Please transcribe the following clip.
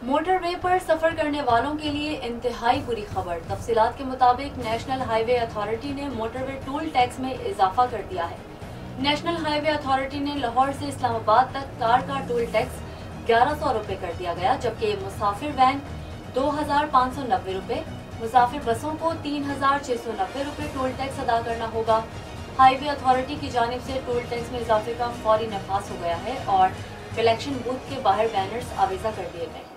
Motorway पर सफर करने वालों के लिए इंतहाई बुरी खबर। तफसीलात के मुताबिक नेशनल हाईवे अथॉरिटी ने मोटरवे टोल टैक्स में इजाफा कर दिया है। नेशनल हाईवे अथॉरिटी ने लाहौर से इस्लामाबाद तक कार का टोल टैक्स 1100 रुपये कर दिया गया, जबकि मुसाफिर वैन 2590 रुपये, मुसाफिर बसों को 3690 रुपये टोल टैक्स अदा करना होगा। हाईवे अथॉरिटी की जानिब से टोल टैक्स में इजाफे का फौरी नफाज हो गया है और कलेक्शन बूथ के बाहर बैनर्स आवेजा कर दिए गए हैं।